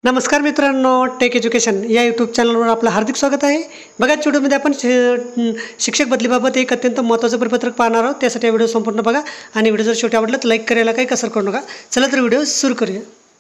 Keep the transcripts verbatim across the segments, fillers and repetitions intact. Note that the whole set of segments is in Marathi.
नमस्कार मित्रांनो, टेक एज्युकेशन या यूट्यूब चॅनलवर आपलं हार्दिक स्वागत आहे. बघा, व्हिडिओमध्ये आपण शिक्षक बदलीबाबत एक अत्यंत महत्त्वाचं परिपत्रक पाहणार आहोत. त्यासाठी व्हिडिओ संपूर्ण बघा आणि व्हिडिओ जर शेवटी आवडला तर लाईक करायला काही कसर करू नका. चला तर व्हिडिओ सुरू करूया.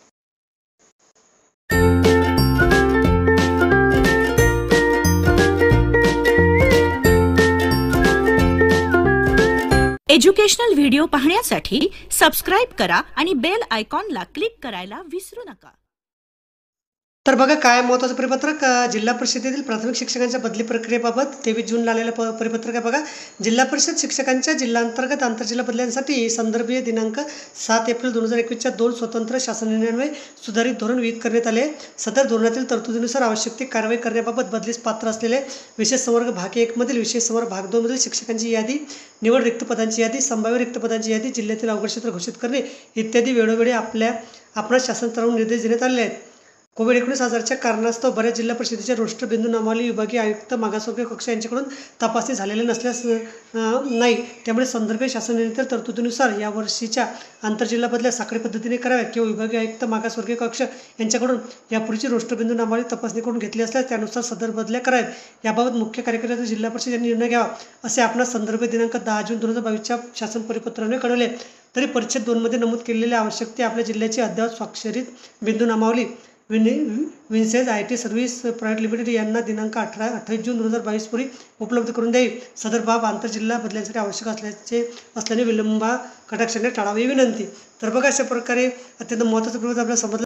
एज्युकेशनल व्हिडिओ पाहण्यासाठी सबस्क्राइब करा आणि बेल आयकॉनला क्लिक करायला विसरू नका. तर बघा, काय महत्त्वाचं परिपत्रक जिल्हा परिषदेतील प्राथमिक शिक्षकांच्या बदली प्रक्रियेबाबत तेवीस जूनला आलेलं प परिपत्रक आहे. बघा, जिल्हा परिषद शिक्षकांच्या जिल्हांतर्गत आंतरजिल्हा बदल्यांसाठी संदर्भीय दिनांक सात एप्रिल दोन हजार एकवीसच्या दोन स्वतंत्र शासन निर्णयान्वये सुधारित धोरण विहित करण्यात आले. सदर धोरणातील तरतुदीनुसार आवश्यक ती कारवाई करण्याबाबत बदलीस पात्र असलेले विशेष संवर्ग भाग एक मधील विशेष संवर्ग भाग दोन मधील शिक्षकांची यादी, निवड रिक्त पदांची यादी, संभाव्य रिक्त पदांची यादी, जिल्ह्यातील अवघड क्षेत्र घोषित करणे इत्यादी वेळोवेळी आपल्या आपणास शासनातर्फे निर्देश देण्यात आलेले आहेत. कोविड एकोणीस आजारच्या कारणास्तव बऱ्याच जिल्हा परिषदेच्या रोस्टर बिंदू नामावली विभागीय आयुक्त मागासवर्गीय कक्ष यांच्याकडून तपासणी झालेले नसल्यास नाही. त्यामुळे संदर्भीय शासन निर्णयातील तरतुदीनुसार यावर्षीच्या आंतरजिल्हा बदल्या साखळी पद्धतीने कराव्यात किंवा विभागीय आयुक्त मागासवर्गीय कक्ष यांच्याकडून यापूर्वीची रोस्टर बिंदू नामावली तपासणी करून घेतली असल्यास त्यानुसार सदर बदल्या कराव्यात. याबाबत मुख्य कार्यकारी जिल्हा परिषद यांनी निर्णय घ्यावा असे आपणास संदर्भ दिनांक दहा जून दोन हजार बावीसच्या शासन परिपत्राने कळवले. तरी परिच्छेद दोन मध्ये नमूद केलेल्या आवश्यक ते आपल्या जिल्ह्याची अद्ययावत स्वाक्षरित बिंदू नामावली विनि विन्सेज I T service private limited यांना दिनांक अठरा अठ्ठावीस जून दोन हजार बावीस पूर्वी उपलब्ध करून द्यावी. सदर बाब आंतरजिल्हा बदल्यांसाठी आवश्यक असल्याचे असल्याने विलंबा कटाक्षाने टाळावी विनंती. तर बघा, अशा प्रकारे अत्यंत महत्त्वाचा प्रबोध आपल्याला समजला.